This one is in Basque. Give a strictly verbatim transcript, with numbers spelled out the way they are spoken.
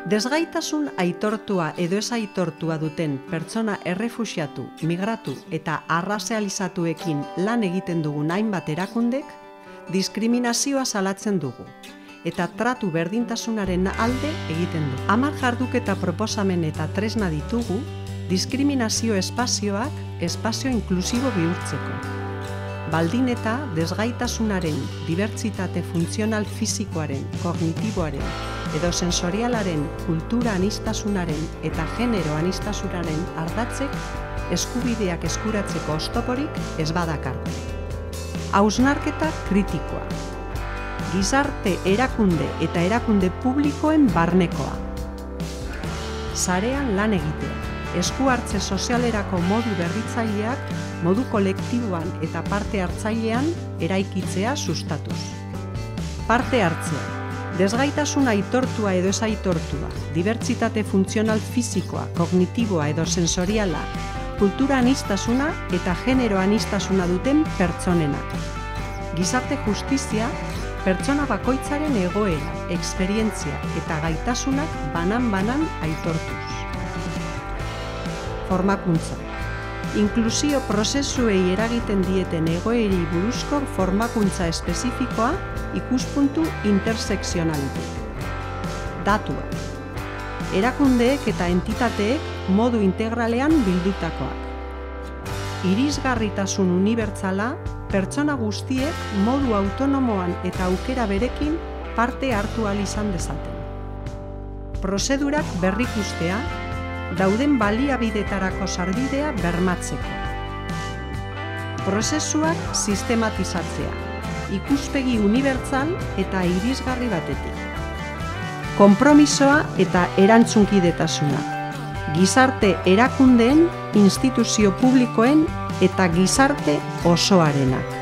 Desgaitasun aitortua edo ez aitortua duten pertsona errefuxiatu, migratu eta arrazializatuekin lan egiten dugun hainbat erakundek, diskriminazioa salatzen dugu eta tratu berdintasunaren alde egiten du. Hamar jarduketa proposamen eta tresna ditugu, diskriminazio espazioak espazio inklusibo bihurtzeko. Baldin eta desgaitasunaren, dibertsitate funtzional fisikoaren, kognitiboaren, edo sensorialaren, kultura anistasunaren eta genero anistasunaren ardatzek eskubideak eskuratzeko oztoporik ez badakarte. Hausnarketa kritikoa. Gizarte erakunde eta erakunde publikoen barnekoa. Sarean lan egitea. Esku hartze sozialerako modu berritzaileak modu kolektiboan eta parte hartzailean eraikitzea sustatuz. Parte hartzea. Desgaitasun aitortua edo ez aitortua, dibertsitate funtzional fisikoa, kognitiboa edo sensoriala, kultura anistasuna eta genero anistasuna duten pertsonenak. Gizarte justizia, pertsona bakoitzaren egoera, esperientzia eta gaitasunak banan-banan aitortuz. Formakuntza. Inklusio prozesuei eragiten dieten egoerei buruzko formakuntza espezifikoa ikuspuntu intersekzionalitik. Datua. Erakundeek eta entitateek modu integralean bildutakoak. Irisgarritasun unibertsala pertsona guztiek modu autonomoan eta aukera berekin parte hartu ahal izan dezaten. Prozedurak berrikustea, dauden baliabidetarako sarbidea bermatzeko. Prozesuak sistematizatzea, ikuspegi unibertsal eta irisgarri batetik. Konpromisoa eta erantzunkidetasuna. Gizarte erakundeen, instituzio publikoen eta gizarte osoarena.